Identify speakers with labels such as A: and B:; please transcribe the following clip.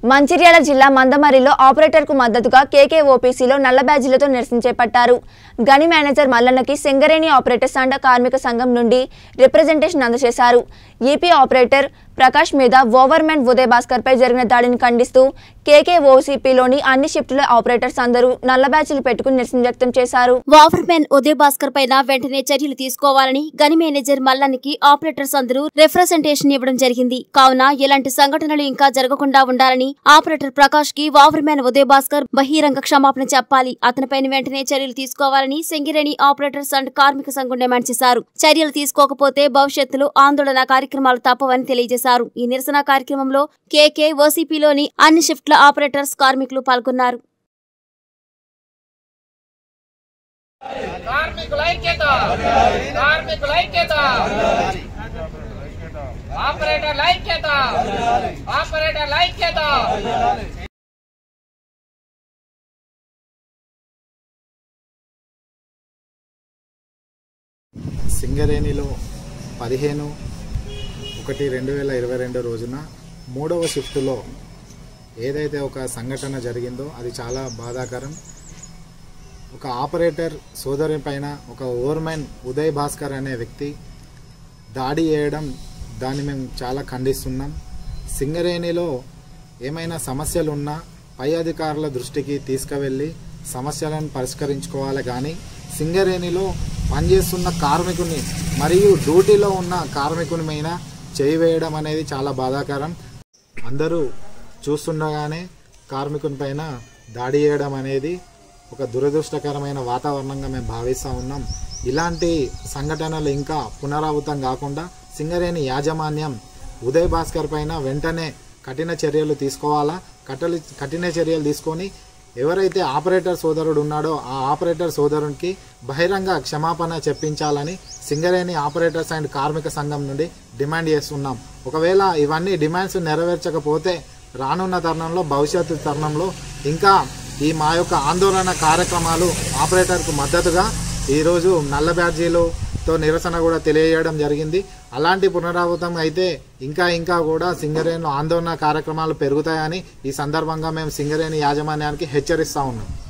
A: మంచిర్యాల జిల్లా మందమరిలో ఆపరేటర్ కు మద్దతుగా కేకేఓపీసీలో నల్ల బ్యాడ్జీలతో నిరసన చేపట్టారు. గని మేనేజర్ మల్లన్నకి సింగరేణి ఆపరేటర్స్ అండ్ కార్మిక సంఘం నుండి రిప్రజెంటేషన్ అందజేశారు. ఈపీ ఆపరేటర్ ప్రకాష్ మీద ఓవర్మెన్ ఉదయ్ భాస్కర్ పై జరిగిన దాడిని ఖండిస్తూ కేకేఓసీపీలోని అన్ని షిఫ్టుల ఆపరేటర్స్ అందరూ నల్ల బ్యాడ్జీలు పెట్టుకుని నిరసన వ్యక్తం చేశారు.
B: ఓవర్మెన్ ఉదయ్ భాస్కర్ పైన వెంటనే చర్యలు తీసుకోవాలని గని మేనేజర్ మల్లన్నకి ఆపరేటర్స్ అందరూ రిప్రజెంటేషన్ ఇవ్వడం జరిగింది. కావున ఇలాంటి సంఘటనలు ఇంకా జరగకుండా ఉండాలని ఆపరేటర్ ప్రకాష్ కి ఓవర్మెన్ ఉదయ్ భాస్కర్ బహిరంగ క్షమాపణ చెప్పాలి, అతనిపైన వెంటనే చర్యలు తీసుకోవాలని సింగరేణి ఆపరేటర్స్ అండ్ కార్మిక సంఘం డిమాండ్ చేశారు. చర్యలు తీసుకోకపోతే భవిష్యత్తులో ఆందోళన కార్యక్రమాలు తప్పవని తెలియజేశారు. ఈ నిరసన కార్యక్రమంలో కేకేఓసీపీలోని అన్ని షిఫ్ట్ల ఆపరేటర్స్ కార్మికులు పాల్గొన్నారు.
C: సింగరేణిలో 15/1/2022 రోజున 3వ షిఫ్టులో ఏదైతే ఒక సంఘటన జరిగిందో అది చాలా బాధాకరం. ఒక ఆపరేటర్ సోదరి పైన ఒక ఓవర్మెన్ ఉదయ్ భాస్కర్ అనే వ్యక్తి దాడి చేయడం, దాన్ని మేము చాలా ఖండిస్తున్నాం. సింగరేణిలో ఏమైనా సమస్యలున్నా పై అధికారుల దృష్టికి తీసుకువెళ్ళి సమస్యలను పరిష్కరించుకోవాలి. కానీ సింగరేణిలో పనిచేస్తున్న కార్మికుని మరియు డ్యూటీలో ఉన్న కార్మికుని మీద చేయివేయడం అనేది చాలా బాధాకరం. అందరూ చూస్తుండగానే కార్మికుని పైన దాడి చేయడం అనేది ఒక దురదృష్టకరమైన వాతావరణంగా మేము భావిస్తూ ఉన్నాం. ఇలాంటి సంఘటనలు ఇంకా పునరావృతం కాకుండా సింగరేణి యాజమాన్యం ఉదయ్ భాస్కర్ పైన వెంటనే కఠిన చర్యలు తీసుకోవాలా. కఠిన చర్యలు తీసుకొని ఎవరైతే ఆపరేటర్ సోదరుడు ఉన్నాడో ఆ ఆపరేటర్ సోదరునికి బహిరంగ క్షమాపణ చెప్పించాలని సింగరేణి ఆపరేటర్స్ అండ్ కార్మిక సంఘం నుండి డిమాండ్ చేస్తున్నాం. ఒకవేళ ఇవన్నీ డిమాండ్స్ నెరవేర్చకపోతే రానున్న తరుణంలో భవిష్యత్తు తరుణంలో ఇంకా ఈ మా యొక్క ఆందోళన కార్యక్రమాలు ఆపరేటర్కు మద్దతుగా ఈరోజు నల్ల బ్యాడ్జీలతో నిరసన కూడా తెలియజేయడం జరిగింది. అలాంటి పునరావృతం అయితే ఇంకా కూడా సింగరేణిలో ఆందోళన కార్యక్రమాలు పెరుగుతాయని ఈ సందర్భంగా మేము సింగరేణి యాజమాన్యానికి హెచ్చరిస్తూ ఉన్నాం.